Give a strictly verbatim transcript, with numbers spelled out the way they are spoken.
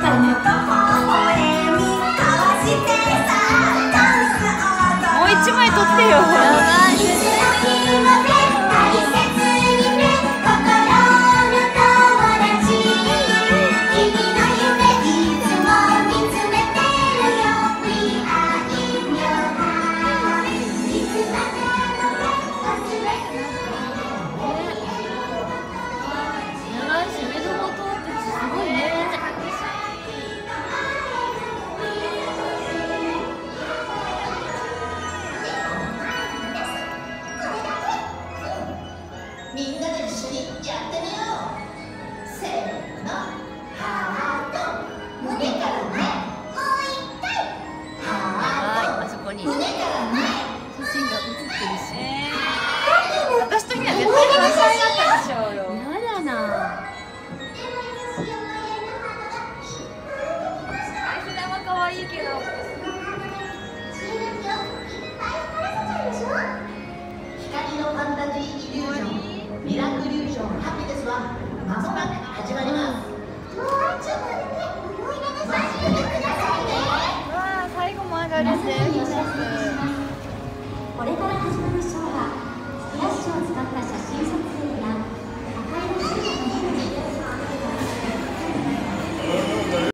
もう一枚撮ってよ。 みんなで一緒にやってみよう。せーの、ハート、胸から前。もう一回。ハート、 あそこに胸から前。 写真が写ってるし、えー、私とには絶対反対だったでしょうよ。やだな。札は可愛いけど。 光のファンタジーイリュージョン、ミラクリュージョンハピネスはまもなく始まります。もうちょっとだけ思い出の差し入れくださいね。 わあ、最後も上がるぜ。 これから始まるショーはスプラッシュを使った